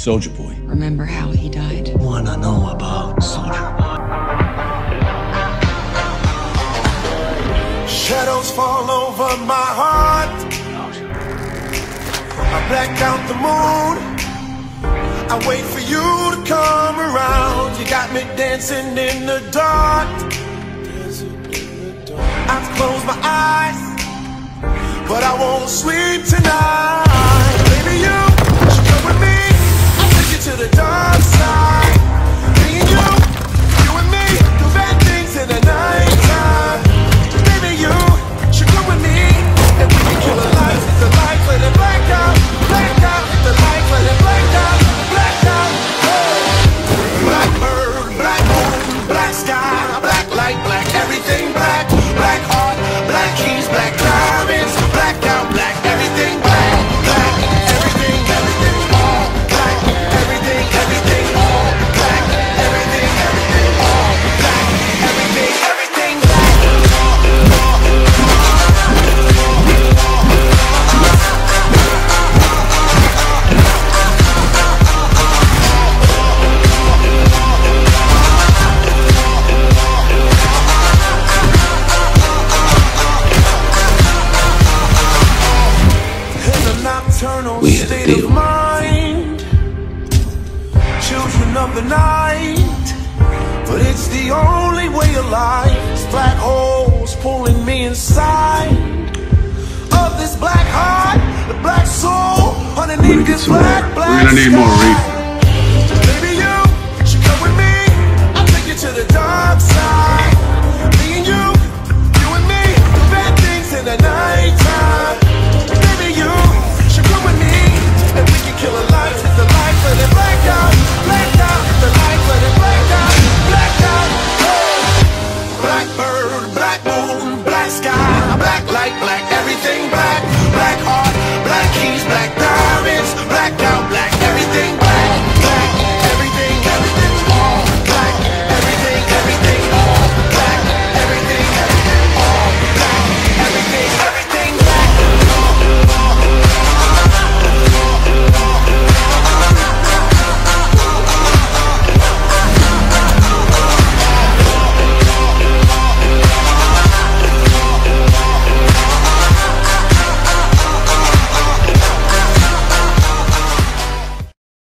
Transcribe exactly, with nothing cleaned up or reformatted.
Soldier Boy. Remember how he died? Wanna know about Soldier Boy? Shadows fall over my heart. I black out the moon. I wait for you to come around. You got me dancing in the dark. I close my eyes, but I won't sleep tonight. Baby, you should come with me. I'll take you to the dark side. Me and you, you and me, do bad things in the nighttime. Baby, you should come with me, and we can kill the lights, hit the lights, let it black out, black out, hit the lights, let it black out, black out. Oh. Black bird, black moon, black sky, black light, black everything, black, black heart, black keys, black diamonds, black out, black everything, black, black everything, everything, all black, everything, everything, all black, everything, everything, all black, everything, everything, black. We had a deal. Mind, children of the night, but it's the only way of life. It's black holes pulling me inside of this black heart, the black soul underneath this black, black We're gonna need more reef. Baby, you should come with me. I'll take you to the dark side. Me and you, you and me, do bad things in the nighttime. Baby, you should come with me, and we can kill the lights, hit the lights, let it black out, black out, hit the lights, let it black out, black out. Oh. Black bird, black moon, black sky, black light, black everything, black.